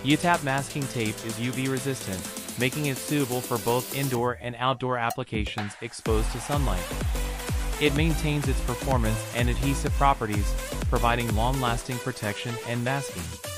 YITAP masking tape is UV resistant, making it suitable for both indoor and outdoor applications exposed to sunlight. It maintains its performance and adhesive properties, providing long-lasting protection and masking.